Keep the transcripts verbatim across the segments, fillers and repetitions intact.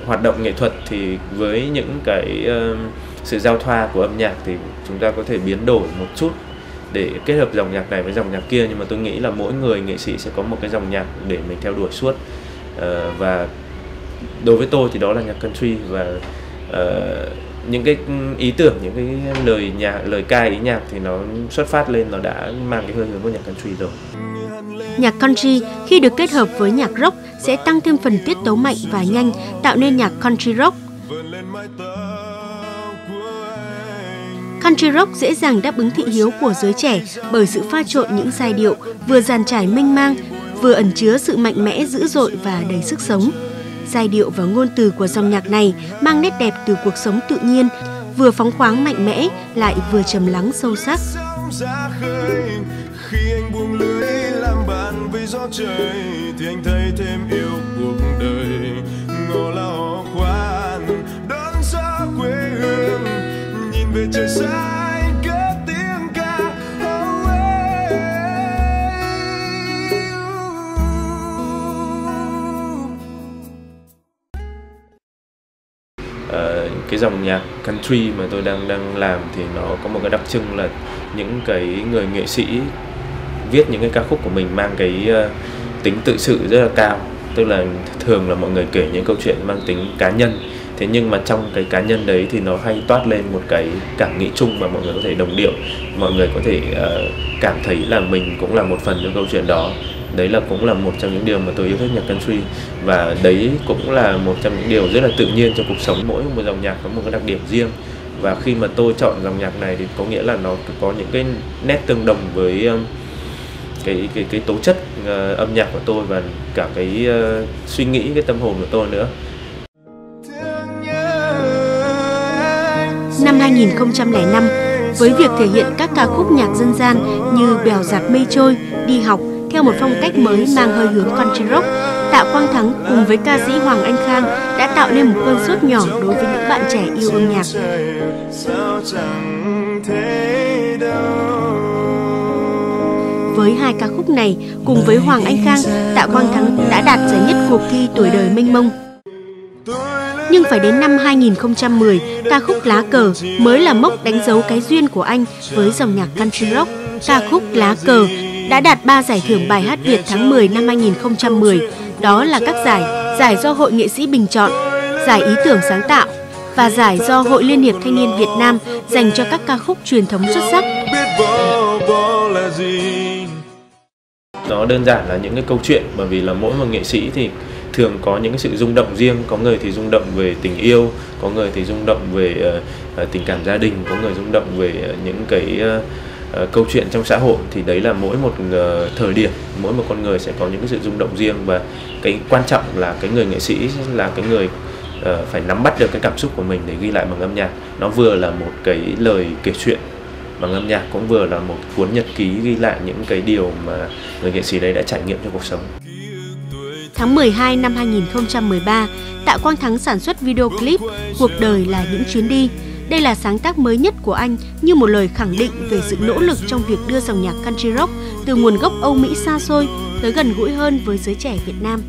hoạt động nghệ thuật thì với những cái uh, sự giao thoa của âm nhạc thì chúng ta có thể biến đổi một chút để kết hợp dòng nhạc này với dòng nhạc kia, nhưng mà tôi nghĩ là mỗi người nghệ sĩ sẽ có một cái dòng nhạc để mình theo đuổi suốt. Uh, và đối với tôi thì đó là nhạc country, và uh, những cái ý tưởng, những cái lời nhạc, lời ca, ý nhạc thì nó xuất phát lên, nó đã mang cái hơi hướng của nhạc country rồi. Nhạc country khi được kết hợp với nhạc rock sẽ tăng thêm phần tiết tấu mạnh và nhanh, tạo nên nhạc country rock. Country rock dễ dàng đáp ứng thị hiếu của giới trẻ bởi sự pha trộn những giai điệu vừa dàn trải mênh mang, vừa ẩn chứa sự mạnh mẽ, dữ dội và đầy sức sống. Giai điệu và ngôn từ của dòng nhạc này mang nét đẹp từ cuộc sống tự nhiên, vừa phóng khoáng mạnh mẽ lại vừa trầm lắng sâu sắc. Khi anh buông lưới làm bạn với gió trời thì anh thấy thêm yêu cuộc đời. Ngô là hò khoan đón gió quê hương, nhìn về trời xa anh cất tiếng ca. Oh, hey. Uh, cái dòng nhạc country mà tôi đang đang làm thì nó có một cái đặc trưng là những cái người nghệ sĩ viết những cái ca khúc của mình mang cái uh, tính tự sự rất là cao, tức là thường là mọi người kể những câu chuyện mang tính cá nhân, thế nhưng mà trong cái cá nhân đấy thì nó hay toát lên một cái cảm nghĩ chung mà mọi người có thể đồng điệu, mọi người có thể uh, cảm thấy là mình cũng là một phần trong câu chuyện đó. Đấy là cũng là một trong những điều mà tôi yêu thích nhạc country, và đấy cũng là một trong những điều rất là tự nhiên trong cuộc sống. Mỗi một dòng nhạc có một cái đặc điểm riêng, và khi mà tôi chọn dòng nhạc này thì có nghĩa là nó có những cái nét tương đồng với um, cái cái cái tố chất uh, âm nhạc của tôi và cả cái uh, suy nghĩ, cái tâm hồn của tôi nữa. Năm hai nghìn không trăm lẻ năm, với việc thể hiện các ca khúc nhạc dân gian như Bèo dạt mây trôi, Đi học theo một phong cách mới mang hơi hướng country rock, Tạ Quang Thắng cùng với ca sĩ Hoàng Anh Khang đã tạo nên một cơn sốt nhỏ đối với những bạn trẻ yêu âm nhạc. Với hai ca khúc này, cùng với Hoàng Anh Khang, Tạ Quang Thắng đã đạt giải nhất cuộc thi Tuổi đời mênh mông. Nhưng phải đến năm hai nghìn không trăm mười, ca khúc Lá cờ mới là mốc đánh dấu cái duyên của anh với dòng nhạc country rock. Ca khúc Lá cờ đã đạt ba giải thưởng bài hát Việt tháng mười năm hai nghìn không trăm mười. Đó là các giải, giải do Hội Nghệ sĩ bình chọn, giải ý tưởng sáng tạo và giải do Hội Liên hiệp Thanh niên Việt Nam dành cho các ca khúc truyền thống xuất sắc. Nó đơn giản là những cái câu chuyện, bởi vì là mỗi một nghệ sĩ thì thường có những cái sự rung động riêng. Có người thì rung động về tình yêu, có người thì rung động về uh, tình cảm gia đình, có người rung động về uh, những cái uh, uh, câu chuyện trong xã hội. Thì đấy là mỗi một uh, thời điểm, mỗi một con người sẽ có những cái sự rung động riêng, và cái quan trọng là cái người nghệ sĩ là cái người uh, phải nắm bắt được cái cảm xúc của mình để ghi lại bằng âm nhạc. Nó vừa là một cái lời kể chuyện bằng âm nhạc, cũng vừa là một cuốn nhật ký ghi lại những cái điều mà người nghệ sĩ đấy đã trải nghiệm trong cuộc sống. Tháng mười hai năm hai nghìn không trăm mười ba, Tạ Quang Thắng sản xuất video clip Cuộc đời là những chuyến đi. Đây là sáng tác mới nhất của anh, như một lời khẳng định về sự nỗ lực trong việc đưa dòng nhạc country rock từ nguồn gốc Âu Mỹ xa xôi tới gần gũi hơn với giới trẻ Việt Nam.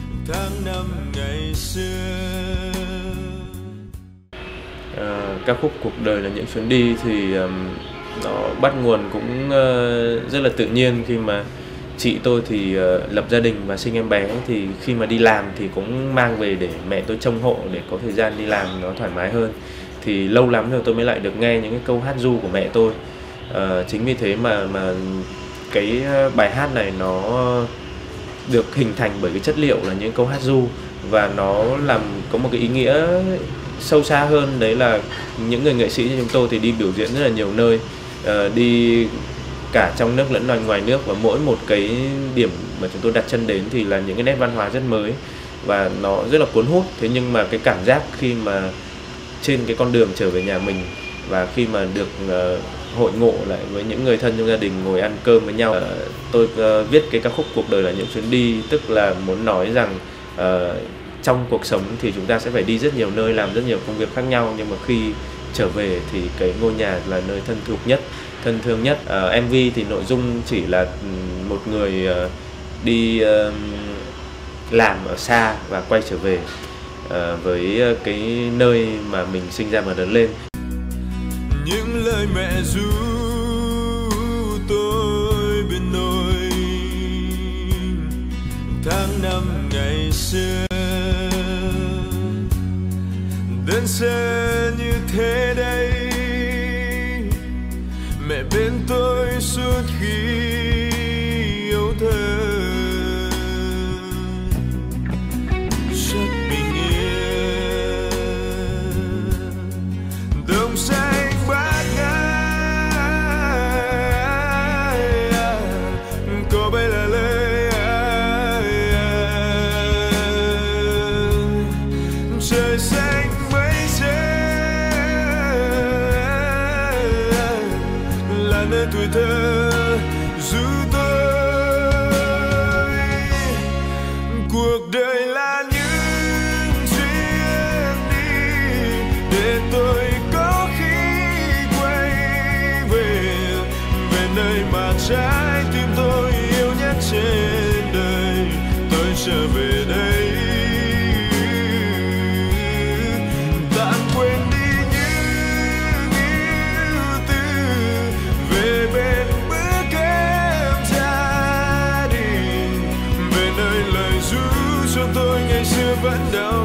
À, ca khúc Cuộc đời là những chuyến đi thì um, nó bắt nguồn cũng uh, rất là tự nhiên, khi mà chị tôi thì uh, lập gia đình và sinh em bé, thì khi mà đi làm thì cũng mang về để mẹ tôi trông hộ để có thời gian đi làm nó thoải mái hơn. Thì lâu lắm rồi tôi mới lại được nghe những cái câu hát ru của mẹ tôi. Uh, chính vì thế mà mà cái bài hát này nó được hình thành bởi cái chất liệu là những câu hát ru, và nó làm có một cái ý nghĩa sâu xa hơn, đấy là những người nghệ sĩ như chúng tôi thì đi biểu diễn rất là nhiều nơi, uh, đi cả trong nước lẫn ngoài nước, và mỗi một cái điểm mà chúng tôi đặt chân đến thì là những cái nét văn hóa rất mới và nó rất là cuốn hút. Thế nhưng mà cái cảm giác khi mà trên cái con đường trở về nhà mình, và khi mà được uh, hội ngộ lại với những người thân trong gia đình, ngồi ăn cơm với nhau, uh, tôi uh, viết cái ca khúc Cuộc đời là những chuyến đi, tức là muốn nói rằng uh, trong cuộc sống thì chúng ta sẽ phải đi rất nhiều nơi, làm rất nhiều công việc khác nhau, nhưng mà khi trở về thì cái ngôi nhà là nơi thân thuộc nhất, thân thương nhất. uh, em vê thì nội dung chỉ là một người uh, đi uh, làm ở xa và quay trở về, với cái nơi mà mình sinh ra và lớn lên. Những lời mẹ ru tôi bên nỗi tháng năm ngày xưa, đơn sơ như thế đây, mẹ bên tôi suốt khi yếu thơ. Rất bình yên, đồng xanh bát ngát, có bay là lời trời xanh mây là nơi tuổi thơ ru tôi. Cuộc đời là những chuyến đi để tôi có khi quay về, về nơi mà trái tim tôi yêu nhất trên đời. Tôi trở về đây tạm quên đi những ưu tư, về bên bữa cơm gia đình, về nơi lời ru cho tôi ngày xưa vẫn đau